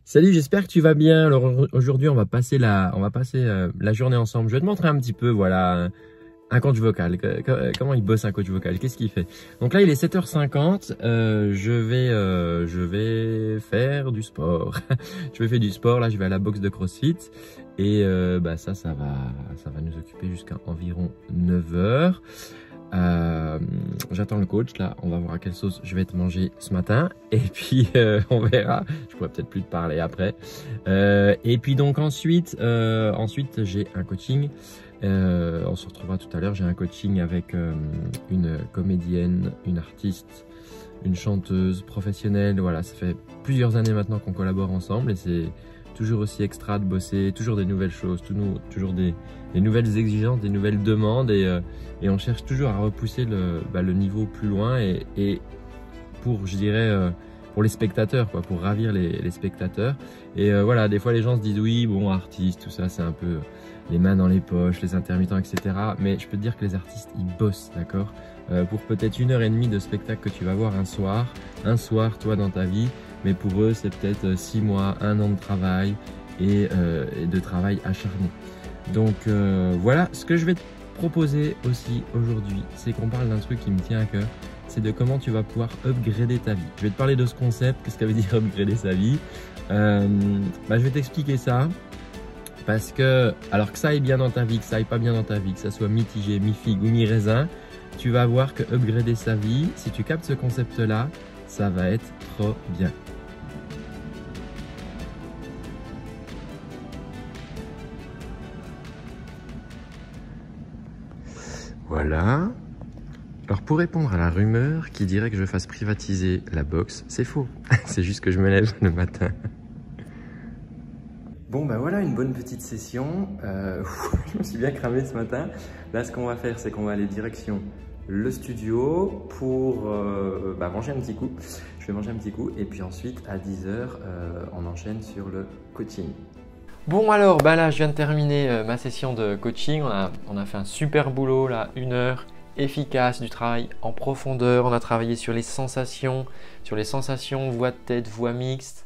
Salut, j'espère que tu vas bien. Alors aujourd'hui, on va passer la journée ensemble. Je vais te montrer un petit peu, voilà, un coach vocal. Comment il bosse un coach vocal? Qu'est-ce qu'il fait? Donc là, il est 7h50. Je vais faire du sport. Je vais faire du sport. Là, je vais à la boxe de CrossFit. Et ça va nous occuper jusqu'à environ 9h. J'attends le coach. Là, on va voir à quelle sauce je vais te manger ce matin. Et puis, on verra. Je pourrais peut-être plus te parler après. Et puis donc ensuite j'ai un coaching. On se retrouvera tout à l'heure. J'ai un coaching avec une comédienne, une artiste, une chanteuse professionnelle. Voilà, ça fait plusieurs années maintenant qu'on collabore ensemble et c'est toujours aussi extra de bosser, toujours des nouvelles choses, toujours des nouvelles exigences, des nouvelles demandes et on cherche toujours à repousser le niveau plus loin et pour, je dirais, pour les spectateurs, quoi, pour ravir les spectateurs. Et voilà, des fois les gens se disent oui, bon, artiste, tout ça, c'est un peu les mains dans les poches, les intermittents, etc. Mais je peux te dire que les artistes, ils bossent, d'accord, pour peut-être 1h30 de spectacle que tu vas voir un soir, toi, dans ta vie. Mais pour eux, c'est peut-être 6 mois, 1 an de travail et de travail acharné. Donc voilà, ce que je vais te proposer aussi aujourd'hui, c'est qu'on parle d'un truc qui me tient à cœur, c'est de comment tu vas pouvoir upgrader ta vie. Je vais te parler de ce concept, qu'est-ce que ça veut dire upgrader sa vie. Je vais t'expliquer ça, parce que, alors que ça aille bien dans ta vie, que ça aille pas bien dans ta vie, que ça soit mitigé, mi-figue ou mi-raisin, tu vas voir que upgrader sa vie, si tu captes ce concept-là, ça va être trop bien. Voilà. Alors pour répondre à la rumeur qui dirait que je fasse privatiser la boxe, c'est faux. C'est juste que je me lève le matin. Bon voilà une bonne petite session. Je me suis bien cramé ce matin. Là ce qu'on va faire, c'est qu'on va aller direction le studio pour manger un petit coup. Je vais manger un petit coup et puis ensuite à 10h on enchaîne sur le coaching. Bon alors là je viens de terminer ma session de coaching. On a fait un super boulot là, 1 heure efficace, du travail en profondeur. On a travaillé sur les sensations, voix de tête, voix mixte.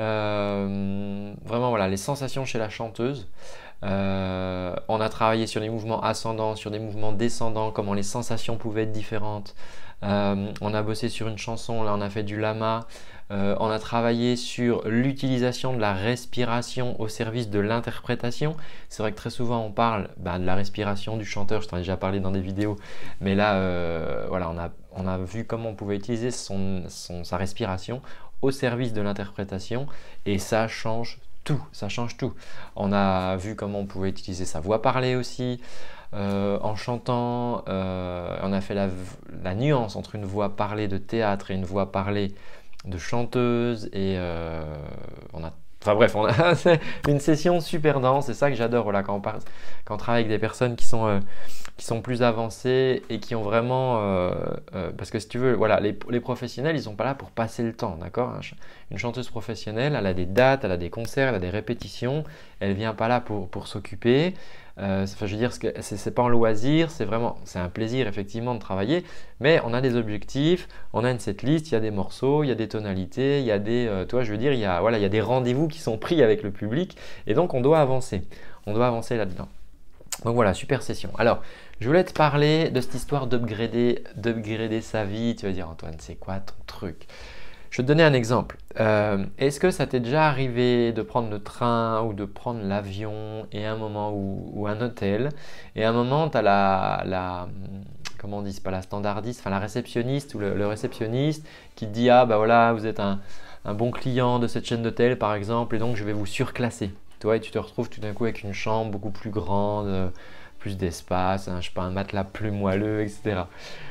Vraiment voilà, les sensations chez la chanteuse. On a travaillé sur les mouvements ascendants, sur des mouvements descendants, comment les sensations pouvaient être différentes. On a bossé sur une chanson, là on a fait du lama. On a travaillé sur l'utilisation de la respiration au service de l'interprétation. C'est vrai que très souvent on parle de la respiration du chanteur, je t'en ai déjà parlé dans des vidéos, mais là voilà, on a vu comment on pouvait utiliser sa respiration au service de l'interprétation et ça change tout, ça change tout. On a vu comment on pouvait utiliser sa voix parlée aussi. En chantant, on a fait la nuance entre une voix parlée de théâtre et une voix parlée de chanteuse et on a c'est une session super dense. C'est ça que j'adore voilà, quand on travaille avec des personnes qui sont plus avancées et qui ont vraiment parce que si tu veux voilà, les professionnels ils sont pas là pour passer le temps, d'accord. Une chanteuse professionnelle, elle a des dates, elle a des concerts, elle a des répétitions, elle vient pas là pour s'occuper. Je veux dire, c'est pas un loisir, c'est un plaisir effectivement de travailler, mais on a des objectifs, on a une setlist, il y a des morceaux, il y a des tonalités, il y a des, il y a des rendez-vous qui sont pris avec le public et donc on doit avancer là-dedans. Donc voilà, super session. Alors, je voulais te parler de cette histoire d'upgrader sa vie. Tu vas dire Antoine, c'est quoi ton truc? Je vais te donner un exemple. Est-ce que ça t'est déjà arrivé de prendre le train ou de prendre l'avion et un moment ou un hôtel et à un moment tu as comment on dit, c'est pas la standardiste, enfin la réceptionniste ou le réceptionniste qui te dit voilà, vous êtes un bon client de cette chaîne d'hôtel par exemple et donc je vais vous surclasser. Toi, et tu te retrouves tout d'un coup avec une chambre beaucoup plus grande, plus d'espace, je sais pas, un matelas plus moelleux, etc.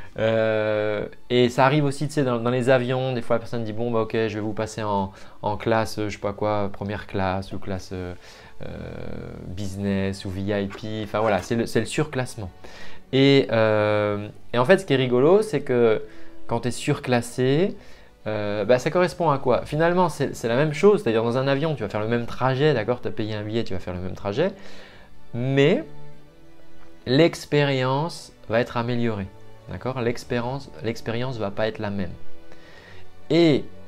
Et ça arrive aussi, tu sais, dans les avions, des fois la personne dit bon ok, je vais vous passer en classe, je sais pas quoi, première classe ou classe business ou VIP, enfin voilà, c'est le surclassement. Et en fait, ce qui est rigolo, c'est que quand tu es surclassé, ça correspond à quoi? Finalement, c'est la même chose, c'est-à-dire dans un avion, tu vas faire le même trajet, d'accord? Tu as payé un billet, tu vas faire le même trajet, mais l'expérience va être améliorée. D'accord, l'expérience ne va pas être la même. Et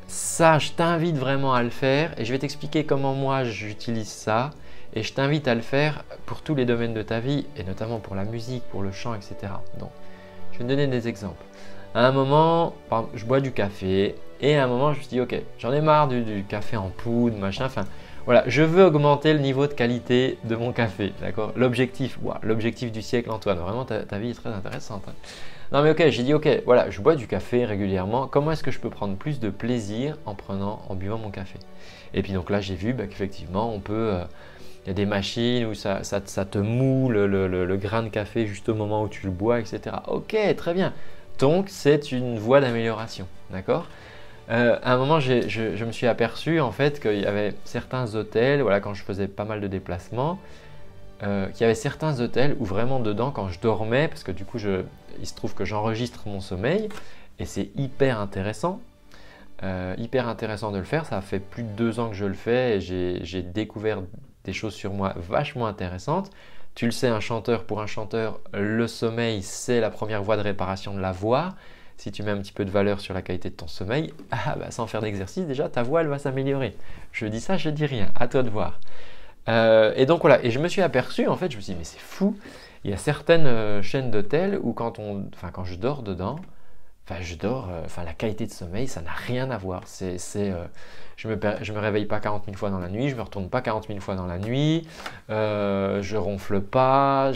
Ça, je t'invite vraiment à le faire et je vais t'expliquer comment moi j'utilise ça et je t'invite à le faire pour tous les domaines de ta vie et notamment pour la musique, pour le chant, etc. Donc, je vais te donner des exemples. À un moment, par exemple, je bois du café et à un moment, je me suis dit, ok, j'en ai marre du café en poudre, machin, enfin, voilà, je veux augmenter le niveau de qualité de mon café, d'accord? L'objectif, wow, l'objectif du siècle, Antoine, vraiment, ta vie est très intéressante, hein. Non mais ok, j'ai dit ok, voilà, je bois du café régulièrement, comment est-ce que je peux prendre plus de plaisir en buvant mon café? Et puis donc là, j'ai vu qu'effectivement, on peut, il y a des machines où ça te moule le grain de café juste au moment où tu le bois, etc. Ok, très bien. Donc, c'est une voie d'amélioration, d'accord? À un moment, je me suis aperçu en fait qu'il y avait certains hôtels, voilà, quand je faisais pas mal de déplacements, qu'il y avait certains hôtels où vraiment dedans, quand je dormais, parce que du coup, il se trouve que j'enregistre mon sommeil et c'est hyper intéressant de le faire. Ça fait plus de 2 ans que je le fais et j'ai découvert des choses sur moi vachement intéressantes. Tu le sais, pour un chanteur, le sommeil, c'est la première voie de réparation de la voix. Si tu mets un petit peu de valeur sur la qualité de ton sommeil, sans faire d'exercice, déjà, ta voix, elle va s'améliorer. Je dis ça, je dis rien. À toi de voir. Et donc voilà, et je me suis aperçu, en fait, je me suis dit, mais c'est fou, il y a certaines chaînes d'hôtels où quand je dors dedans, la qualité de sommeil, ça n'a rien à voir. Je me réveille pas 40 000 fois dans la nuit, je me retourne pas 40 000 fois dans la nuit, je ronfle pas,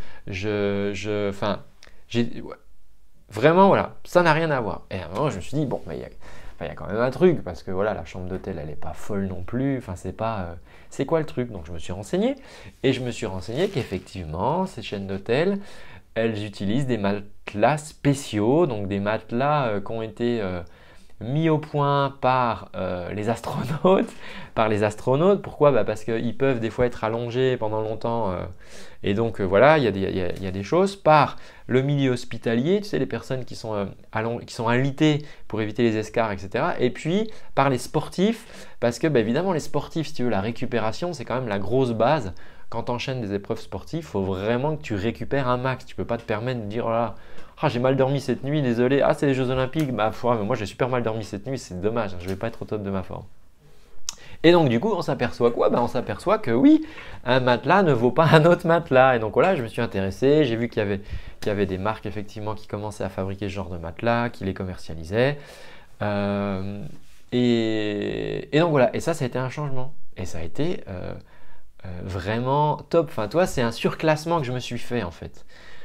ouais. Vraiment, voilà, ça n'a rien à voir. Et à un moment, je me suis dit, bon, mais il y a quand même un truc, parce que voilà, la chambre d'hôtel, elle n'est pas folle non plus, enfin, c'est quoi le truc? Donc, je me suis renseigné, et je me suis renseigné qu'effectivement, ces chaînes d'hôtels, elles utilisent des matelas spéciaux, donc des matelas qui ont été mis au point par les astronautes. Pourquoi? Parce qu'ils peuvent des fois être allongés pendant longtemps. Et donc voilà, il y a des choses. Par le milieu hospitalier, tu sais, les personnes qui sont alitées pour éviter les escarres, etc. Et puis par les sportifs, parce que évidemment les sportifs, si tu veux, la récupération, c'est quand même la grosse base. Quand tu enchaînes des épreuves sportives, il faut vraiment que tu récupères un max. Tu ne peux pas te permettre de dire oh là, j'ai mal dormi cette nuit, désolé. Ah, c'est les Jeux Olympiques. Mais moi, j'ai super mal dormi cette nuit, c'est dommage. Je ne vais pas être au top de ma forme. Et donc, du coup, on s'aperçoit quoi? On s'aperçoit que oui, un matelas ne vaut pas un autre matelas. Et donc, voilà, je me suis intéressé. J'ai vu qu'il y avait des marques effectivement qui commençaient à fabriquer ce genre de matelas, qui les commercialisaient. Et donc, voilà. Et ça a été un changement. Et ça a été vraiment top. Enfin, toi, c'est un surclassement que je me suis fait en fait.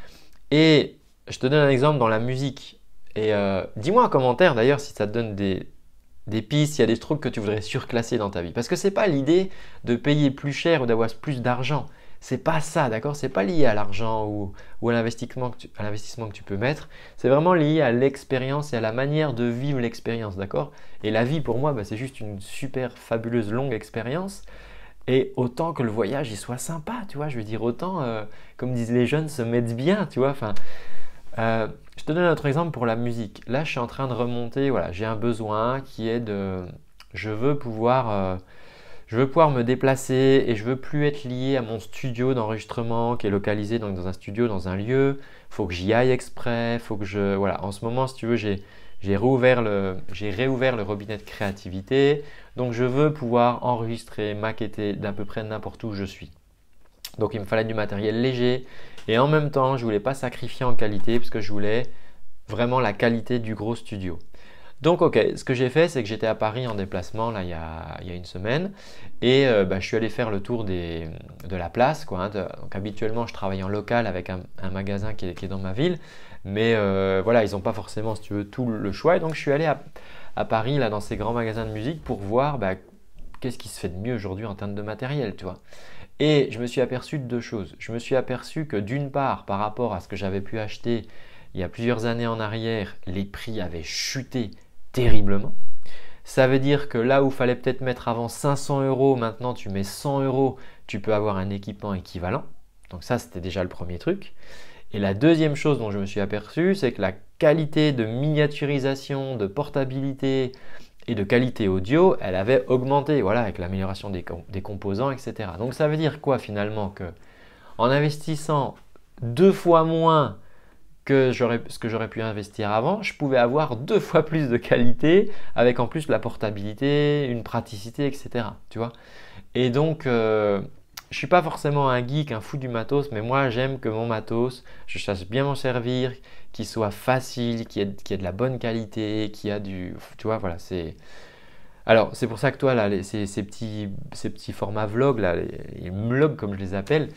Et je te donne un exemple dans la musique. Et dis-moi en commentaire d'ailleurs si ça te donne des pistes, il y a des trucs que tu voudrais surclasser dans ta vie. Parce que ce n'est pas l'idée de payer plus cher ou d'avoir plus d'argent. C'est pas ça, d'accord? C'est pas lié à l'argent ou à l'investissement que tu peux mettre. C'est vraiment lié à l'expérience et à la manière de vivre l'expérience, d'accord? Et la vie pour moi, c'est juste une super fabuleuse longue expérience. Et autant que le voyage il soit sympa, tu vois, je veux dire autant, comme disent les jeunes, se mettre bien, tu vois. Enfin, je te donne un autre exemple pour la musique. Là, je suis en train de remonter, voilà, j'ai un besoin qui est je veux pouvoir me déplacer et je veux plus être lié à mon studio d'enregistrement qui est localisé donc dans un studio, dans un lieu. Il faut que j'y aille exprès, voilà. En ce moment, si tu veux, j'ai réouvert le robinet de créativité. Donc, je veux pouvoir enregistrer, maqueter d'à peu près n'importe où je suis. Donc, il me fallait du matériel léger. Et en même temps, je ne voulais pas sacrifier en qualité parce que je voulais vraiment la qualité du gros studio. Donc, ok, ce que j'ai fait, c'est que j'étais à Paris en déplacement là, il y a une semaine. Et je suis allé faire le tour de la place, quoi, hein. Donc, habituellement, je travaille en local avec un magasin qui est dans ma ville. Mais voilà, ils n'ont pas forcément, si tu veux, tout le choix. Et donc, je suis allé à Paris, là, dans ces grands magasins de musique pour voir qu'est-ce qui se fait de mieux aujourd'hui en termes de matériel, tu vois. Et je me suis aperçu de 2 choses. Je me suis aperçu que d'une part, par rapport à ce que j'avais pu acheter il y a plusieurs années en arrière, les prix avaient chuté terriblement. Ça veut dire que là où il fallait peut-être mettre avant 500 €, maintenant tu mets 100 €, tu peux avoir un équipement équivalent. Donc ça, c'était déjà le premier truc. Et la deuxième chose dont je me suis aperçu, c'est que la qualité de miniaturisation, de portabilité et de qualité audio, elle avait augmenté, voilà, avec l'amélioration des composants, etc. Donc ça veut dire quoi finalement? Que en investissant 2 fois moins ce que j'aurais pu investir avant, je pouvais avoir 2 fois plus de qualité avec en plus la portabilité, une praticité, etc. Tu vois? Et donc, je ne suis pas forcément un geek, un fou du matos, mais moi j'aime que mon matos, je sache bien m'en servir, qu'il soit facile, qu'il y ait de la bonne qualité, qu'il y a du… Tu vois, voilà, c'est… Alors, c'est pour ça que toi, là, ces petits formats vlogs, là, les vlogs comme je les appelle,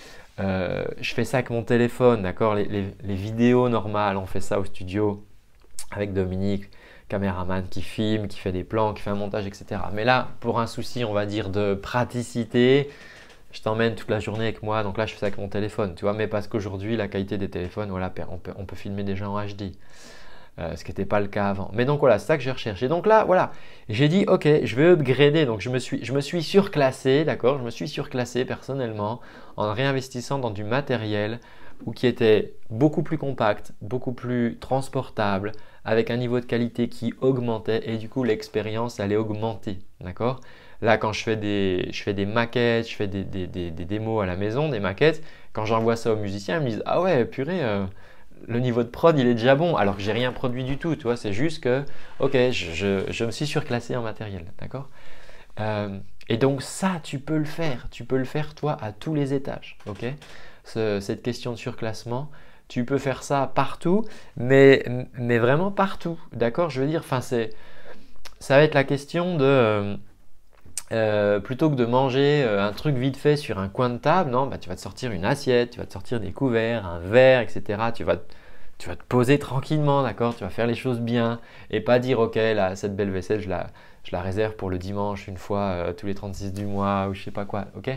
je fais ça avec mon téléphone, d'accord? Les vidéos normales, on fait ça au studio avec Dominique, caméraman qui filme, qui fait des plans, qui fait un montage, etc. Mais là, pour un souci, on va dire de praticité, je t'emmène toute la journée avec moi. Donc là, je fais ça avec mon téléphone, tu vois. Mais parce qu'aujourd'hui, la qualité des téléphones, voilà, on peut filmer déjà en HD. Ce qui n'était pas le cas avant. Mais donc voilà, c'est ça que je recherche. Et donc là, voilà, j'ai dit, ok, je vais upgrader. Donc je me suis surclassé, d'accord? Je me suis surclassé personnellement en réinvestissant dans du matériel qui était beaucoup plus compact, beaucoup plus transportable, avec un niveau de qualité qui augmentait et du coup l'expérience allait augmenter, d'accord? Là, quand je fais des maquettes, je fais des démos à la maison, des maquettes, quand j'envoie ça aux musiciens, ils me disent, ah ouais, purée, le niveau de prod, il est déjà bon, alors que j'ai rien produit du tout, tu vois, c'est juste que, ok, je me suis surclassé en matériel, d'accord? Et donc ça, tu peux le faire toi à tous les étages, ok? Cette question de surclassement, tu peux faire ça partout, mais vraiment partout, d'accord? Je veux dire, enfin, ça va être la question de… plutôt que de manger un truc vite fait sur un coin de table, non, bah, tu vas te sortir une assiette, tu vas te sortir des couverts, un verre, etc. Tu vas te poser tranquillement, d'accord? Tu vas faire les choses bien et pas dire, ok, là, cette belle vaisselle, je la réserve pour le dimanche une fois tous les 36 du mois ou je sais pas quoi, ok?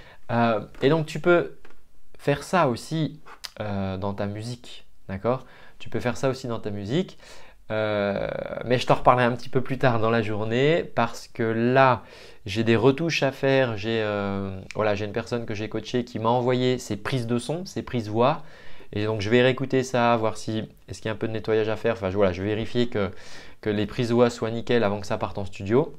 Et donc, tu peux faire ça aussi dans ta musique, d'accord? Tu peux faire ça aussi dans ta musique. Mais je t'en reparlerai un petit peu plus tard dans la journée parce que là, j'ai des retouches à faire. Voilà, j'ai une personne que j'ai coachée qui m'a envoyé ses prises de son, ses prises voix. Et donc, je vais réécouter ça, voir si est-ce qu'il y a un peu de nettoyage à faire. Enfin, voilà, je vais vérifier que les prises voix soient nickel avant que ça parte en studio.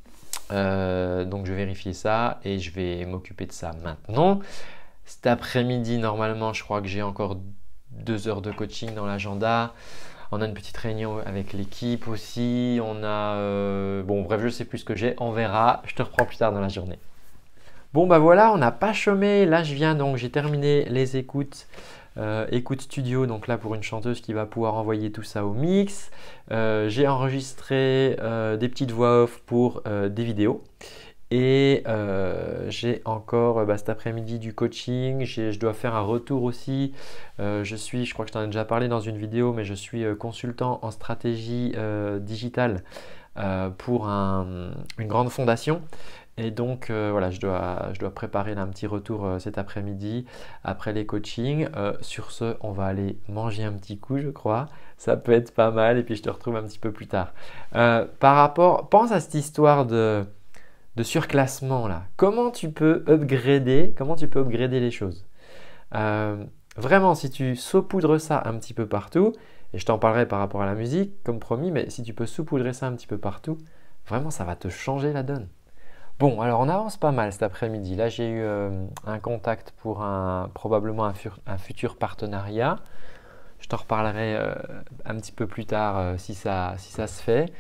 Donc, je vais vérifier ça et je vais m'occuper de ça maintenant. Cet après-midi, normalement, je crois que j'ai encore 2 heures de coaching dans l'agenda. On a une petite réunion avec l'équipe aussi. On a… bon, bref, je ne sais plus ce que j'ai. On verra. Je te reprends plus tard dans la journée. Bon, bah voilà, on n'a pas chômé. Là, j'ai terminé les écoutes. Écoute studio, donc là pour une chanteuse qui va pouvoir envoyer tout ça au mix. J'ai enregistré des petites voix off pour des vidéos. Et j'ai encore cet après-midi du coaching. Je dois faire un retour aussi. Je crois que je t'en ai déjà parlé dans une vidéo, mais je suis consultant en stratégie digitale pour une grande fondation. Et donc voilà, je dois préparer là, un petit retour cet après-midi après les coachings. Sur ce, on va aller manger un petit coup, je crois. Ça peut être pas mal et puis je te retrouve un petit peu plus tard. Pense à cette histoire de surclassement là. Comment tu peux upgrader les choses? Vraiment, si tu saupoudres ça un petit peu partout, et je t'en parlerai par rapport à la musique, comme promis, mais si tu peux saupoudrer ça un petit peu partout, vraiment, ça va te changer la donne. Bon, alors on avance pas mal cet après-midi. Là, j'ai eu un contact pour probablement un futur partenariat. Je t'en reparlerai un petit peu plus tard si ça se fait.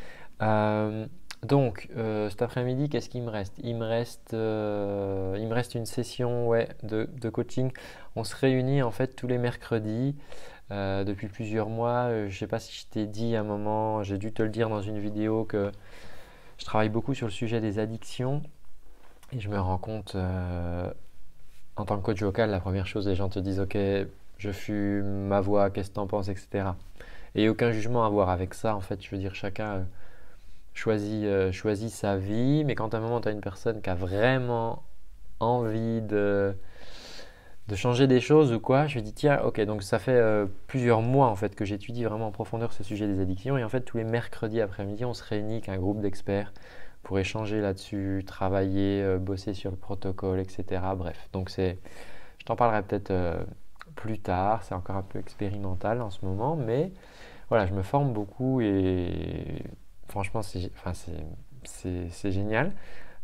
Donc, cet après-midi, qu'est-ce qu'il me reste? Il me reste une session de coaching. On se réunit en fait tous les mercredis depuis plusieurs mois. Je ne sais pas si je t'ai dit à un moment, j'ai dû te le dire dans une vidéo que je travaille beaucoup sur le sujet des addictions et je me rends compte en tant que coach vocal, la première chose, les gens te disent ok, je fume, ma voix, qu'est-ce que t'en penses, etc. Et aucun jugement à voir avec ça. En fait, je veux dire, chacun choisit sa vie, mais quand à un moment tu as une personne qui a vraiment envie de changer des choses ou quoi, je lui dis tiens, ok, donc ça fait plusieurs mois en fait que j'étudie vraiment en profondeur ce sujet des addictions et en fait tous les mercredis après-midi on se réunit avec un groupe d'experts pour échanger là-dessus, travailler, bosser sur le protocole, etc. Bref, donc je t'en parlerai peut-être plus tard, c'est encore un peu expérimental en ce moment, mais voilà, je me forme beaucoup et franchement c'est génial.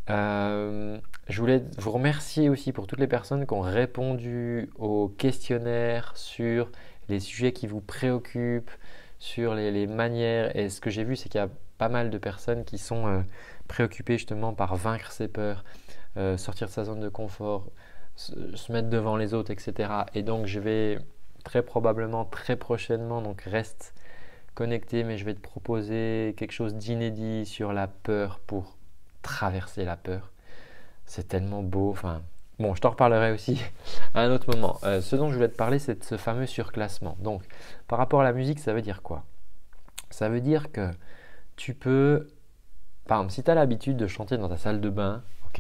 Je voulais vous remercier aussi pour toutes les personnes qui ont répondu au questionnaire sur les sujets qui vous préoccupent, sur les manières. Et ce que j'ai vu, c'est qu'il y a pas mal de personnes qui sont préoccupées justement par vaincre ses peurs, sortir de sa zone de confort, se mettre devant les autres, etc. Et donc, je vais très probablement, très prochainement, donc reste connecté, mais je vais te proposer quelque chose d'inédit sur la peur pour traverser la peur. C'est tellement beau. Enfin, bon, je t'en reparlerai aussi à un autre moment. Ce dont je voulais te parler, c'est de ce fameux surclassement. Donc, par rapport à la musique, ça veut dire quoi? Ça veut dire que tu peux, par exemple, si tu as l'habitude de chanter dans ta salle de bain, ok,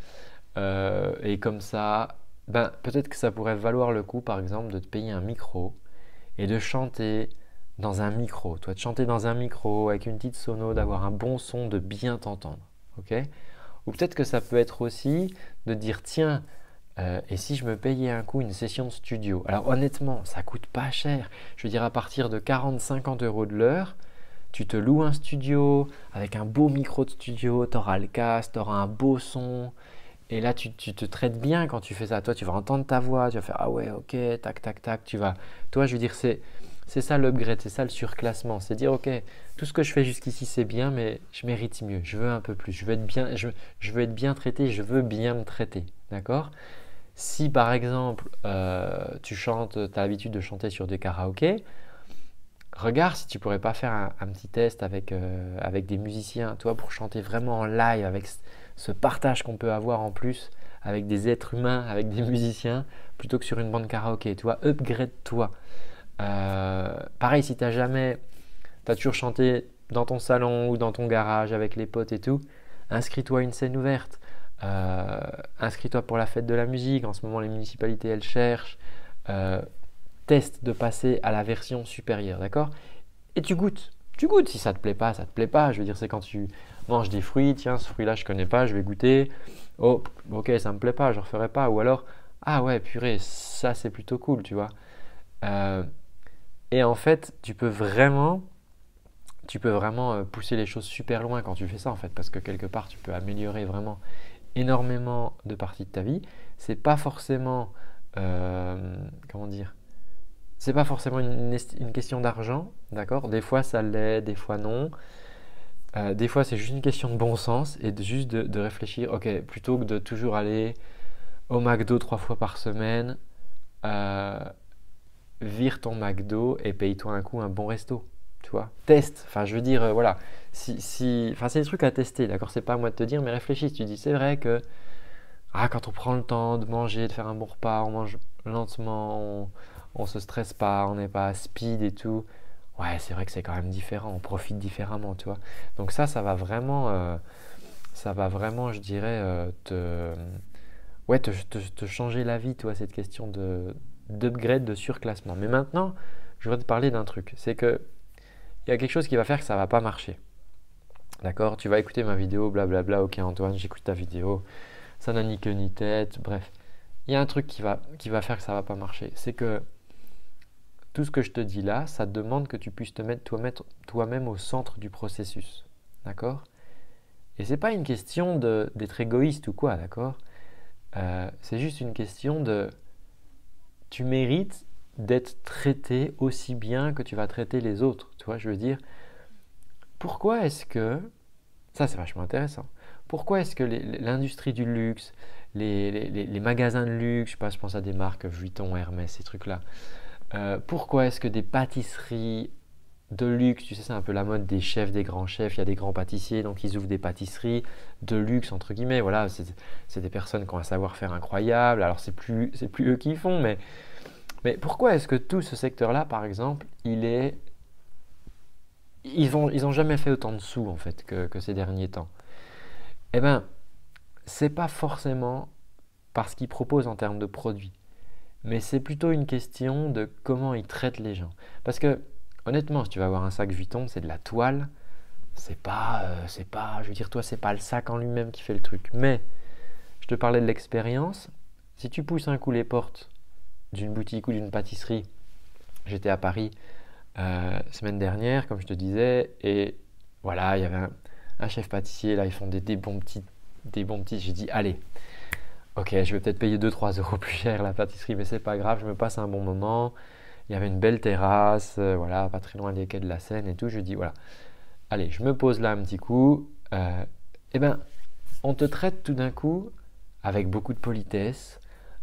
et comme ça, ben, peut-être que ça pourrait valoir le coup, par exemple, de te payer un micro et de chanter dans un micro. Toi, de chanter dans un micro avec une petite sono, d'avoir un bon son, de bien t'entendre, ok? Ou peut-être que ça peut être aussi de dire, tiens, et si je me payais un coup une session de studio? Alors honnêtement, ça coûte pas cher. Je veux dire, à partir de 40-50 euros de l'heure, tu te loues un studio avec un beau micro de studio, tu auras le casque, tu auras un beau son. Et là, tu te traites bien quand tu fais ça. Toi, tu vas entendre ta voix, tu vas faire ah ouais, ok, tac, tac, tac. Toi, je veux dire, c'est ça l'upgrade, c'est ça le surclassement. C'est dire ok, tout ce que je fais jusqu'ici, c'est bien, mais je mérite mieux. Je veux un peu plus. Je veux être bien, je veux être bien traité, je veux bien me traiter. D'accord? Si par exemple, tu chantes, tu as l'habitude de chanter sur des karaokés, regarde si tu pourrais pas faire un petit test avec des musiciens, toi, pour chanter vraiment en live, avec ce partage qu'on peut avoir en plus avec des êtres humains, avec des musiciens, plutôt que sur une bande karaoké. Tu vois, upgrade-toi. Pareil, si tu as toujours chanté dans ton salon ou dans ton garage avec les potes et tout, inscris-toi à une scène ouverte. Inscris-toi pour la fête de la musique. En ce moment, les municipalités, elles cherchent. Teste de passer à la version supérieure, d'accord? Et tu goûtes. Tu goûtes. Si ça te plaît pas, ça te plaît pas. Je veux dire, c'est quand tu manges des fruits, tiens, ce fruit-là, je connais pas, je vais goûter. Oh, ok, ça me plaît pas, je referai pas. Ou alors, ah ouais, purée, ça c'est plutôt cool, tu vois. Euh, et en fait, tu peux vraiment pousser les choses super loin quand tu fais ça, en fait, parce que quelque part, tu peux améliorer vraiment énormément de parties de ta vie. C'est pas forcément, comment dire, c'est pas forcément une question d'argent, d'accord? Des fois ça l'est, des fois non. Des fois c'est juste une question de bon sens et juste de réfléchir, ok, plutôt que de toujours aller au McDo 3 fois par semaine, euh, vire ton McDo et paye-toi un coup un bon resto, tu vois? Teste, enfin je veux dire, voilà, enfin c'est des trucs à tester, d'accord? C'est pas à moi de te dire, mais réfléchis, tu dis, c'est vrai que quand on prend le temps de manger, de faire un bon repas, on mange lentement, on se stresse pas, on n'est pas à speed et tout. Ouais, c'est vrai que c'est quand même différent, on profite différemment, tu vois. Donc ça va vraiment, je dirais, ouais, te changer la vie, tu vois, cette question d'upgrade, de surclassement. Mais maintenant, je voudrais te parler d'un truc. C'est que il y a quelque chose qui va faire que ça va pas marcher. D'accord? Tu vas écouter ma vidéo, blablabla, ok Antoine, j'écoute ta vidéo, ça n'a ni queue ni tête, bref. Il y a un truc qui va faire que ça va pas marcher. C'est que tout ce que je te dis là, ça demande que tu puisses te mettre toi-même au centre du processus. D'accord? Et c'est pas une question d'être égoïste ou quoi, d'accord? C'est juste une question de tu mérites d'être traité aussi bien que tu vas traiter les autres. Tu vois, je veux dire, pourquoi est-ce que, ça c'est vachement intéressant, pourquoi est-ce que l'industrie du luxe, les magasins de luxe, je sais pas, je pense à des marques Vuitton, Hermès, ces trucs-là, pourquoi est-ce que des pâtisseries de luxe, tu sais, c'est un peu la mode des chefs, des grands chefs, il y a des grands pâtissiers, donc ils ouvrent des pâtisseries de luxe, entre guillemets, voilà, c'est des personnes qui ont un savoir-faire incroyable, alors c'est plus eux qui font, mais pourquoi est-ce que tout ce secteur-là, par exemple, ils ont jamais fait autant de sous, en fait, que ces derniers temps? Eh bien, c'est pas forcément parce qu'ils proposent en termes de produits, mais c'est plutôt une question de comment ils traitent les gens. Parce que, honnêtement, si tu vas avoir un sac Vuitton, c'est de la toile, je veux dire, toi, c'est pas le sac en lui-même qui fait le truc. Mais, je te parlais de l'expérience, si tu pousses un coup les portes d'une boutique ou d'une pâtisserie, j'étais à Paris semaine dernière, comme je te disais, et voilà, il y avait un chef pâtissier, là, ils font des bons petits, j'ai dit, allez, ok, je vais peut-être payer 2-3 euros plus cher la pâtisserie, mais c'est pas grave, je me passe un bon moment. Il y avait une belle terrasse, voilà, pas très loin des quais de la Seine et tout. Je lui dis, voilà, allez, je me pose là un petit coup. Eh ben, on te traite tout d'un coup avec beaucoup de politesse.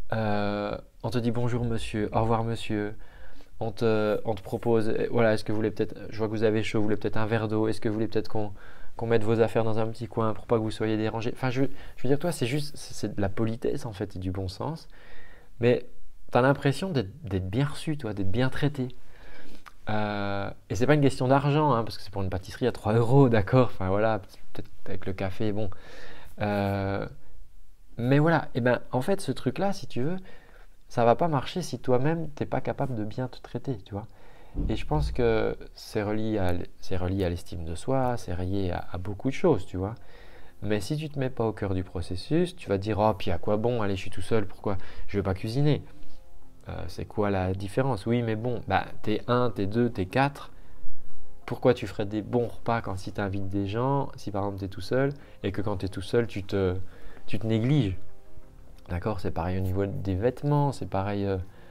On te dit bonjour monsieur, au revoir monsieur. On te propose, voilà, est-ce que vous voulez peut-être, je vois que vous avez chaud, vous voulez peut-être un verre d'eau, est-ce que vous voulez peut-être qu'on mette vos affaires dans un petit coin pour pas que vous soyez dérangés. Enfin, je veux dire, toi, c'est juste, c'est de la politesse en fait et du bon sens. Mais tu as l'impression d'être bien reçu, toi, d'être bien traité. Et c'est pas une question d'argent, hein, parce que c'est pour une pâtisserie à 3 euros, d'accord. Enfin voilà, peut-être avec le café, bon. Euh, mais voilà, et ben en fait, ce truc-là, si tu veux, ça va pas marcher si toi-même t'es pas capable de bien te traiter, tu vois. Et je pense que c'est relié à l'estime de soi, c'est relié à beaucoup de choses, tu vois. Mais si tu te mets pas au cœur du processus, tu vas te dire, oh, puis à quoi bon, allez, je suis tout seul, pourquoi je veux pas cuisiner. C'est quoi la différence? Oui, mais bon, bah, t'es un, t'es deux, t'es quatre. Pourquoi tu ferais des bons repas quand si tu invites des gens, si par exemple tu es tout seul, et que quand tu es tout seul, tu te négliges. D'accord? C'est pareil au niveau des vêtements, c'est pareil.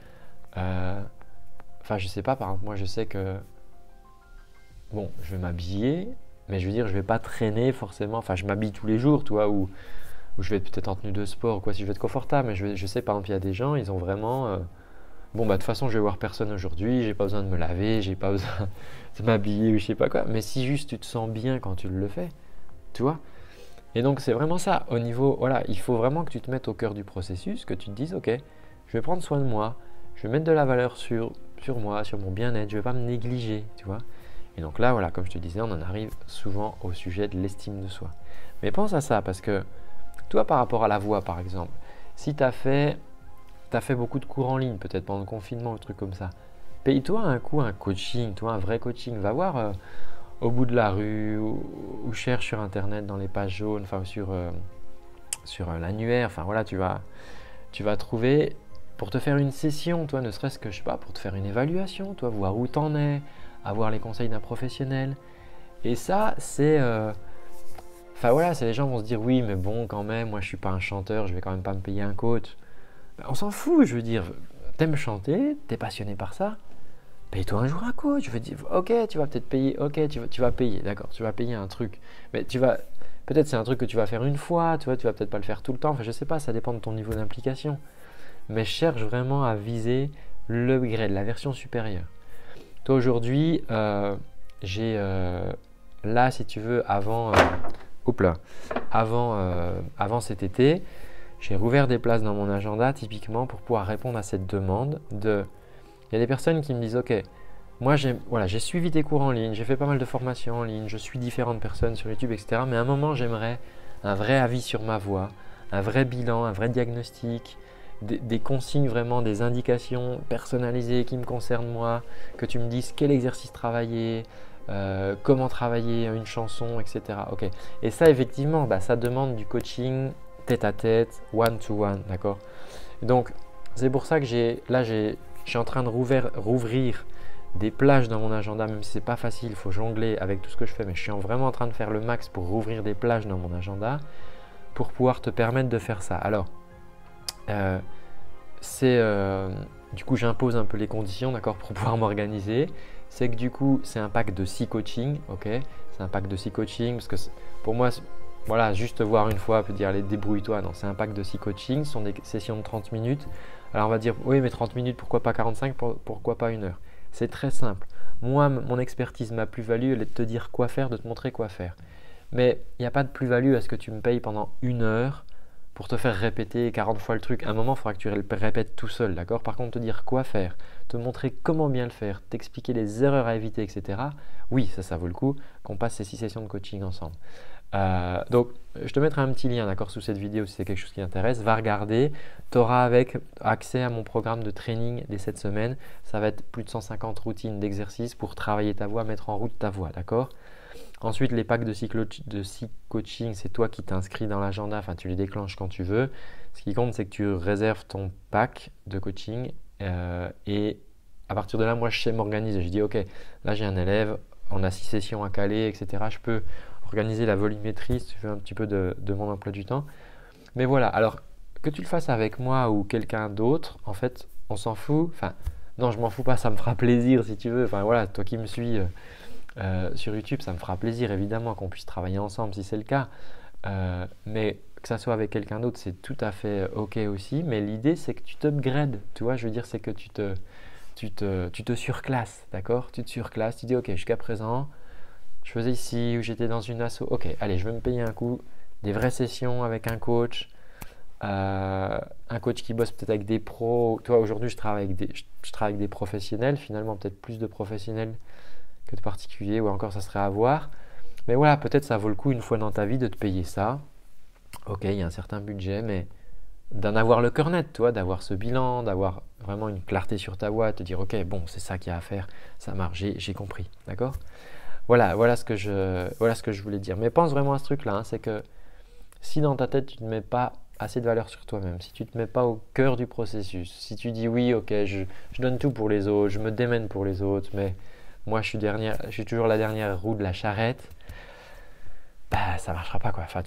Enfin, je sais pas, par exemple, moi je sais que, bon, je vais m'habiller, mais je veux dire, je vais pas traîner forcément. Enfin, je m'habille tous les jours, toi, ou je vais être peut-être en tenue de sport, ou quoi, si je veux être confortable. Mais je sais, par exemple, il y a des gens, ils ont vraiment. Bon, bah, de toute façon, je vais voir personne aujourd'hui, j'ai pas besoin de me laver, j'ai pas besoin de m'habiller ou je sais pas quoi. Mais si juste tu te sens bien quand tu le fais, tu vois. Et donc, c'est vraiment ça. Au niveau, voilà, il faut vraiment que tu te mettes au cœur du processus, que tu te dises, ok, je vais prendre soin de moi, je vais mettre de la valeur sur moi, sur mon bien-être, je vais pas me négliger, tu vois. Et donc là, voilà, comme je te disais, on en arrive souvent au sujet de l'estime de soi. Mais pense à ça, parce que toi, par rapport à la voix, par exemple, si tu as fait beaucoup de cours en ligne, peut-être pendant le confinement, un truc comme ça. Paye-toi un coup un coaching, toi un vrai coaching. Va voir au bout de la rue ou cherche sur internet dans les pages jaunes, enfin sur l'annuaire. Enfin voilà, tu vas trouver pour te faire une session, toi, ne serait-ce que je sais pas, pour te faire une évaluation, toi, voir où t'en es, avoir les conseils d'un professionnel. Et ça, c'est enfin voilà, c'est les gens vont se dire oui, mais bon, quand même, moi je suis pas un chanteur, je vais quand même pas me payer un coach. On s'en fout, je veux dire, t'aimes chanter, t'es passionné par ça, paye-toi un jour un coach. Je veux dire, ok, tu vas peut-être payer, ok, tu vas payer, d'accord, tu vas payer un truc, mais peut-être c'est un truc que tu vas faire une fois, tu vois, tu vas peut-être pas le faire tout le temps, enfin je sais pas, ça dépend de ton niveau d'implication, mais cherche vraiment à viser le grade, la version supérieure. Toi aujourd'hui, j'ai là, si tu veux, avant cet été, j'ai rouvert des places dans mon agenda typiquement pour pouvoir répondre à cette demande de… Il y a des personnes qui me disent, ok, moi j'ai suivi tes cours en ligne, j'ai fait pas mal de formations en ligne, je suis différentes personnes sur YouTube, etc. Mais à un moment, j'aimerais un vrai avis sur ma voix, un vrai bilan, un vrai diagnostic, des consignes vraiment, des indications personnalisées qui me concernent moi, que tu me dises quel exercice travailler, comment travailler une chanson, etc. Ok. Et ça, effectivement, bah, ça demande du coaching tête à tête, one to one, d'accord. Donc, c'est pour ça que je suis en train de rouvrir des plages dans mon agenda, même si c'est pas facile, il faut jongler avec tout ce que je fais, mais je suis vraiment en train de faire le max pour rouvrir des plages dans mon agenda pour pouvoir te permettre de faire ça. Alors, du coup, j'impose un peu les conditions, d'accord, pour pouvoir m'organiser. C'est que du coup, c'est un pack de 6 coachings, ok. C'est un pack de 6 coachings parce que pour moi, voilà, juste voir une fois, peut dire allez, débrouille-toi. Non, c'est un pack de 6 coachings, ce sont des sessions de 30 minutes. Alors on va dire, oui, mais 30 minutes, pourquoi pas 45, pourquoi pas 1 heure? C'est très simple. Moi, mon expertise, ma plus-value, elle est de te dire quoi faire, de te montrer quoi faire. Mais il n'y a pas de plus-value à ce que tu me payes pendant 1 heure pour te faire répéter 40 fois le truc. À un moment, il faudra que tu le répètes tout seul, d'accord? Par contre, te dire quoi faire, te montrer comment bien le faire, t'expliquer les erreurs à éviter, etc. Oui, ça vaut le coup qu'on passe ces 6 sessions de coaching ensemble. Donc, je te mettrai un petit lien, d'accord, sous cette vidéo si c'est quelque chose qui t'intéresse. Va regarder. Tu auras accès à mon programme de training des 7 semaines. Ça va être plus de 150 routines d'exercices pour travailler ta voix, mettre en route ta voix, d'accord? Ensuite, les packs de 6 coaching, c'est toi qui t'inscris dans l'agenda, enfin tu les déclenches quand tu veux. Ce qui compte, c'est que tu réserves ton pack de coaching et à partir de là, moi je sais m'organiser. Je dis ok, là j'ai un élève, on a 6 sessions à caler, etc. Je peux organiser la volumétrie si tu veux un petit peu de mon emploi du temps. Mais voilà, alors que tu le fasses avec moi ou quelqu'un d'autre, en fait, on s'en fout. Enfin, Non, je m'en fous pas, ça me fera plaisir si tu veux. Enfin voilà, toi qui me suis sur YouTube, ça me fera plaisir évidemment qu'on puisse travailler ensemble si c'est le cas. Mais que ça soit avec quelqu'un d'autre, c'est tout à fait OK aussi. Mais l'idée, c'est que tu t'upgrades. Tu vois, je veux dire, c'est que tu te surclasses, d'accord? Tu te surclasses, tu dis OK, jusqu'à présent, je faisais ici ou j'étais dans une asso. OK, allez, je vais me payer un coup, des vraies sessions avec un coach qui bosse peut-être avec des pros. Toi, aujourd'hui, je travaille avec des professionnels, finalement, peut-être plus de professionnels que de particuliers, ou encore ça serait à voir. Mais voilà, peut-être ça vaut le coup une fois dans ta vie de te payer ça. Ok, il y a un certain budget, mais d'en avoir le cœur net, toi, d'avoir ce bilan, d'avoir vraiment une clarté sur ta voie, te dire ok, bon, c'est ça qu'il y a à faire, ça marche, j'ai compris, d'accord? Voilà ce que je voulais dire. Mais pense vraiment à ce truc-là, hein, c'est que si dans ta tête tu ne mets pas assez de valeur sur toi-même, si tu ne te mets pas au cœur du processus, si tu dis oui, ok, je donne tout pour les autres, je me démène pour les autres, mais moi je suis toujours la dernière roue de la charrette, bah ça marchera pas quoi. Enfin,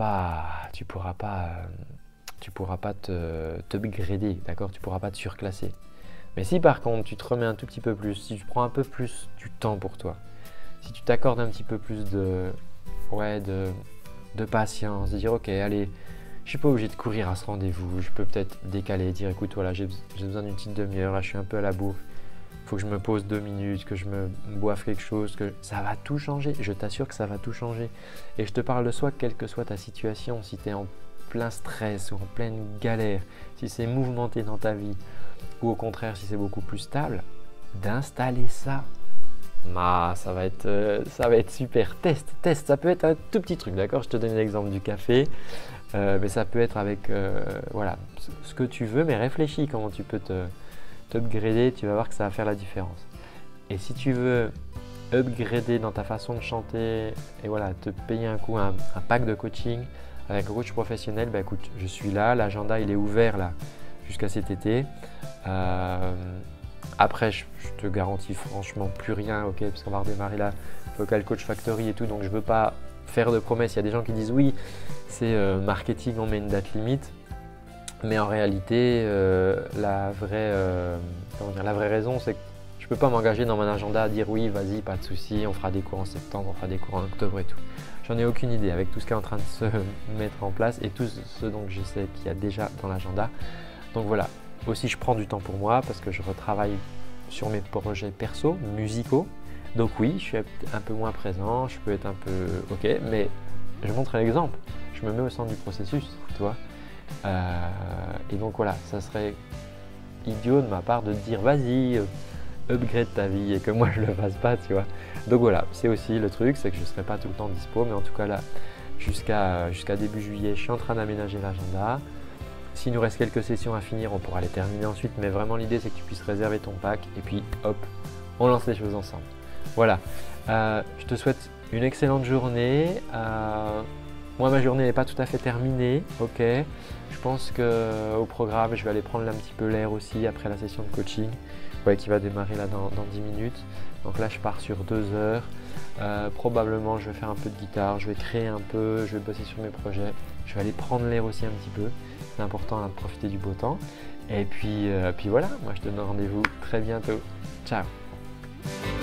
tu pourras pas t'upgrader, d'accord? Tu pourras pas te surclasser. Mais si par contre tu te remets un tout petit peu plus, si tu prends un peu plus du temps pour toi, si tu t'accordes un petit peu plus ouais, de patience, de dire ok, allez, je suis pas obligé de courir à ce rendez-vous, je peux peut-être décaler, dire écoute, voilà, j'ai besoin d'une petite demi-heure, là je suis un peu à la bourre, il faut que je me pose 2 minutes, que je me boive quelque chose, que ça va tout changer, je t'assure que ça va tout changer. Et je te parle de soi, quelle que soit ta situation, si tu es en plein stress ou en pleine galère, si c'est mouvementé dans ta vie, ou au contraire si c'est beaucoup plus stable, d'installer ça. Ça va être super. Test, ça peut être un tout petit truc, d'accord? Je te donne l'exemple du café, mais ça peut être avec voilà, ce que tu veux, mais réfléchis comment tu peux t'upgrader, tu vas voir que ça va faire la différence. Et si tu veux upgrader dans ta façon de chanter et voilà, te payer un coup un pack de coaching avec un coach professionnel, bah écoute, je suis là, l'agenda il est ouvert là jusqu'à cet été. Après, je te garantis franchement plus rien, ok, parce qu'on va redémarrer la Vocal Coach Factory et tout, donc je ne veux pas faire de promesses. Il y a des gens qui disent oui, c'est marketing, on met une date limite, mais en réalité, la vraie raison, c'est que je ne peux pas m'engager dans mon agenda à dire oui, vas-y, pas de souci, on fera des cours en septembre, on fera des cours en octobre et tout. J'en ai aucune idée avec tout ce qui est en train de se mettre en place et tout ce dont je sais qu'il y a déjà dans l'agenda. Donc voilà. Aussi, je prends du temps pour moi parce que je retravaille sur mes projets perso, musicaux. Donc oui, je suis un peu moins présent, je peux être un peu ok, mais je montre l'exemple. Je me mets au centre du processus, tu vois. Et donc voilà, ça serait idiot de ma part de te dire vas-y, upgrade ta vie et que moi je le fasse pas, tu vois. Donc voilà, c'est aussi le truc, c'est que je ne serai pas tout le temps dispo, mais en tout cas là, jusqu'à début juillet, je suis en train d'aménager l'agenda. S'il nous reste quelques sessions à finir, on pourra les terminer ensuite, mais vraiment l'idée c'est que tu puisses réserver ton pack et puis hop, on lance les choses ensemble. Voilà, je te souhaite une excellente journée. Moi ma journée n'est pas tout à fait terminée, ok. Je pense qu'au programme, je vais aller prendre un petit peu l'air aussi après la session de coaching, ouais, qui va démarrer là dans 10 minutes. Donc là je pars sur 2 heures. Probablement je vais faire un peu de guitare, je vais créer un peu, je vais bosser sur mes projets. Je vais aller prendre l'air aussi un petit peu. C'est important de profiter du beau temps. Et puis voilà, moi je te donne rendez-vous très bientôt. Ciao!